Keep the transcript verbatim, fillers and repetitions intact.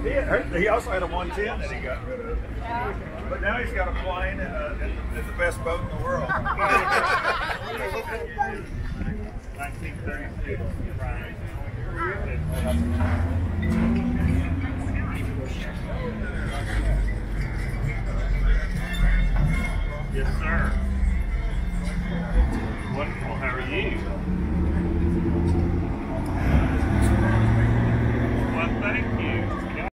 He, he also had a one ten that he got rid of. But now he's got a plane and, a, and it's the best boat in the world. nineteen thirty-six.